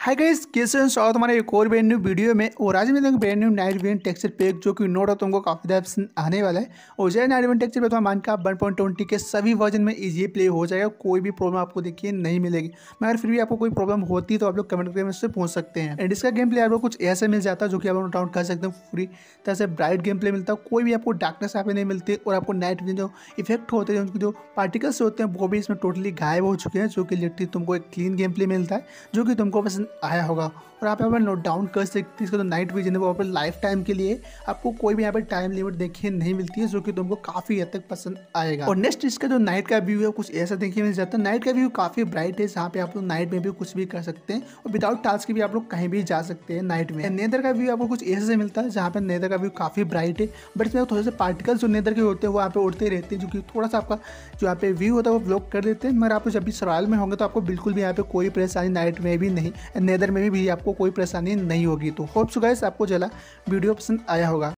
Hi guys, कैसे हैं? स्वागत हमारे एक और ब्रांड न्यू वीडियो में। और आज मैं brand new night vision texture pack जो कि नोट तुमको काफ़ी ज़्यादा पसंद आने वाला है। और जो नाइट विजन टेक्सचर पे तो माइनक्राफ्ट 1.20 के सभी वर्जन में इजी प्ले हो जाएगा, कोई भी प्रॉब्लम आपको देखिए नहीं मिलेगी। मगर फिर भी आपको कोई प्रॉब्लम होती है तो आप लोग कमेंट करके मुझसे पूछ सकते हैं। एंड इसका गेम प्ले आपको कुछ ऐसा मिल जाता है जो कि आप लोग डाउनलोड कर सकते हैं पूरी तरह से ब्राइट गेम प्ले मिलता है। कोई भी आपको डार्कनेस यहाँ पे नहीं मिलती और आपको नाइट विजन जो इफेक्ट होते हैं, उनके जो पार्टिकल्स होते हैं वो भी इसमें टोटली गायब हो चुके हैं, जो कि लिटरली तुमको एक क्लीन गेम प्ले मिलता है जो कि तुमको पसंद आया होगा। और आप यहाँ पर नोट डाउन कर सकते हैं इसका जो नाइट विजन है वो पर लाइफ टाइम के लिए आपको कोई भी यहाँ पर टाइम लिमिट देखिए नहीं मिलती है, जो कि तुमको काफ़ी हद तक पसंद आएगा। और नेक्स्ट इसका जो नाइट का व्यू है कुछ ऐसा देखिए मिल जाता है। नाइट का व्यू काफ़ी ब्राइट है, जहाँ पे आप लोग नाइट में भी कुछ भी कर सकते हैं और विदाउट टास्क के भी आप लोग कहीं भी जा सकते हैं नाइट में। नेदर का व्यू आपको कुछ ऐसे से मिलता है, जहाँ पे नेदर का व्यू काफ़ी ब्राइट है, बट इसमें थोड़े से पार्टिकल्स जो नेदर के होते हैं वो यहाँ पे उड़ते रहते हैं, जो कि थोड़ा सा आपका जो यहाँ पे व्यू होता है वो ब्लॉक कर देते हैं। मगर आप जब भी सर्वाइवल में होंगे तो आपको बिल्कुल भी यहाँ पे कोई परेशानी नाइट में भी नहीं, नेदर में भी आपको कोई परेशानी नहीं होगी। तो होप सो गाइस आपको चला वीडियो पसंद आया होगा।